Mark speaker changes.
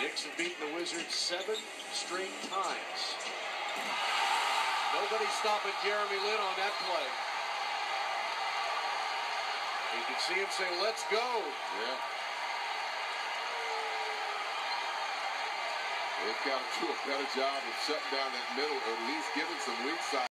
Speaker 1: Knicks have beaten the Wizards 7 straight times. Nobody stopping Jeremy Lin on that play. You can see him say, "Let's go."
Speaker 2: Yeah. They've got to do a better job of shutting down that middle, or at least giving some weak side.